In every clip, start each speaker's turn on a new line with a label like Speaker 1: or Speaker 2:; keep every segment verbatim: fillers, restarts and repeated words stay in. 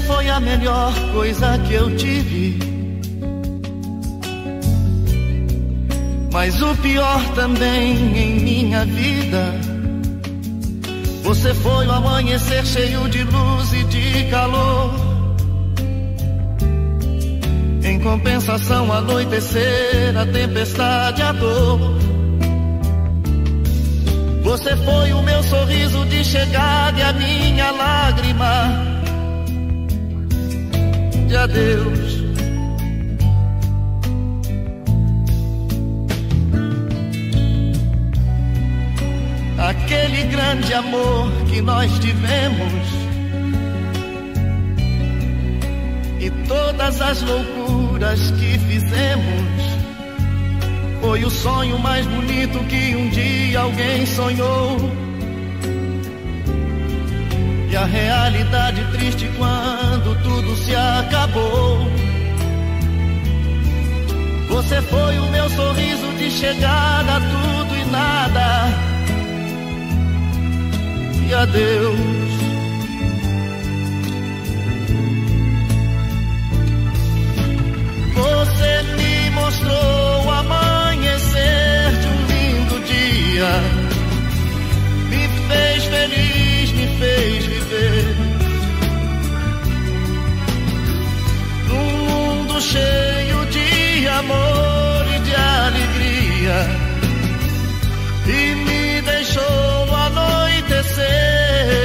Speaker 1: foi a melhor coisa que eu tive, mas o pior também em minha vida. Você foi o amanhecer cheio de luz e de calor. Em compensação, anoitecer, a tempestade, a dor. Você foi o meu sorriso de chegada e a minha lágrima de adeus. Aquele grande amor que nós tivemos e todas as loucuras que fizemos foi o sonho mais bonito que um dia alguém sonhou. E a realidade triste quando tudo se acabou. Você foi o meu sorriso de chegada, tudo e nada, e adeus. Você me mostrou o amanhecer de um lindo dia, me fez feliz, me fez viver num mundo cheio de amor e de alegria, e me deixou anoitecer.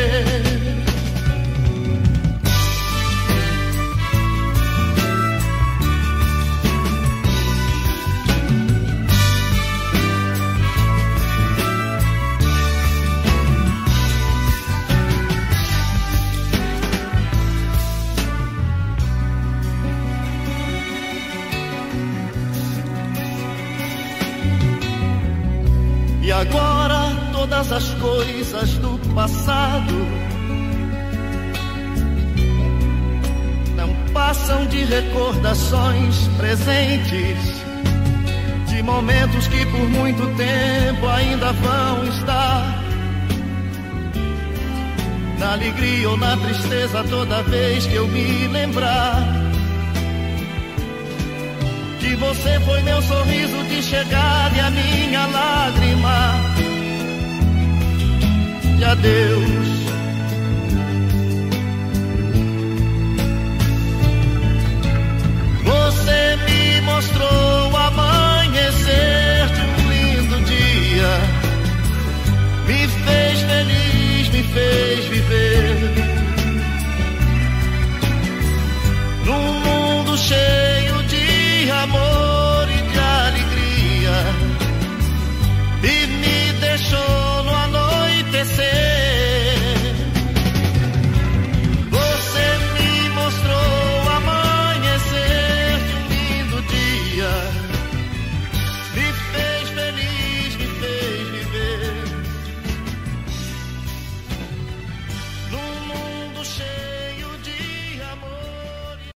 Speaker 1: E agora todas as coisas do passado não passam de recordações presentes, de momentos que por muito tempo ainda vão estar na alegria ou na tristeza toda vez que eu me lembrar. Que você foi meu sorriso de chegada e a minha lágrima de adeus.